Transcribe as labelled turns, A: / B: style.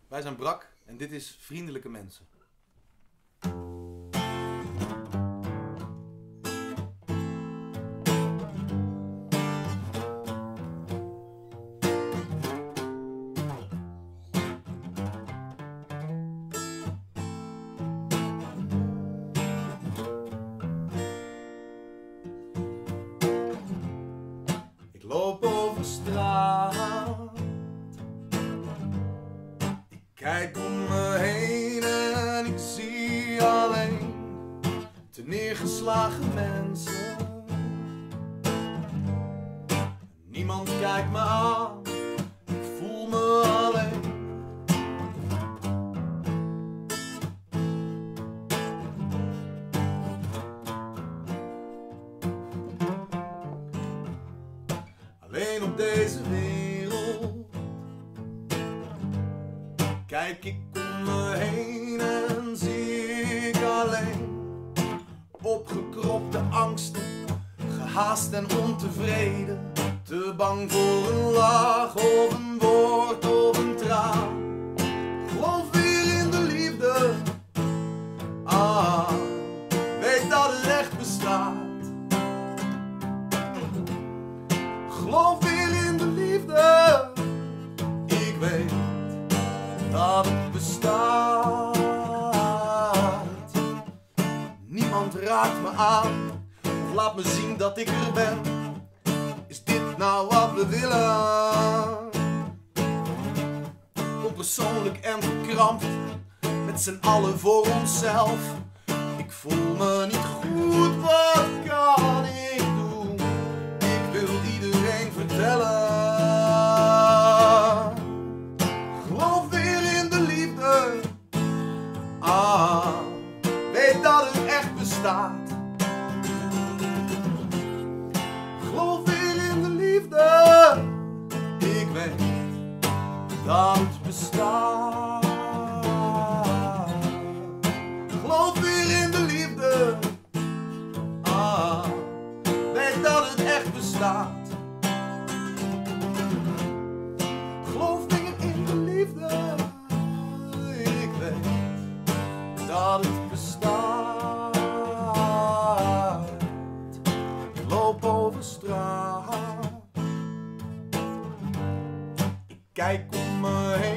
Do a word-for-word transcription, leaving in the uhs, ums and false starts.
A: Wij zijn Brak en dit is Vriendelijke Mensen. Ik loop over straat, ik kijk om me heen en ik zie alleen te neergeslagen mensen. Niemand kijkt me aan, ik voel me alleen. Alleen op deze wereld kijk ik om me heen en zie ik alleen opgekropte angsten, gehaast en ontevreden, te bang voor een lach of een woord of een traan. Geloof weer in de liefde, ah, weet dat het echt bestaat. Geloof weer in de liefde, ik weet dat het bestaat. Niemand raakt me aan of laat me zien dat ik er ben. Is dit nou wat we willen? Onpersoonlijk en verkrampt, met z'n allen voor onszelf. Ik voel me niet goed, wat kan ik doen? Ik wil iedereen vertellen. Geloof weer in de liefde, ah, weet dat het echt bestaat. Geloof weer in de liefde, ik weet dat het bestaat. Geloof weer in de liefde, ah, weet dat het echt bestaat. Geloof weer in de liefde, ik weet dat het bestaat. Ik loop over straat, ik kijk om me heen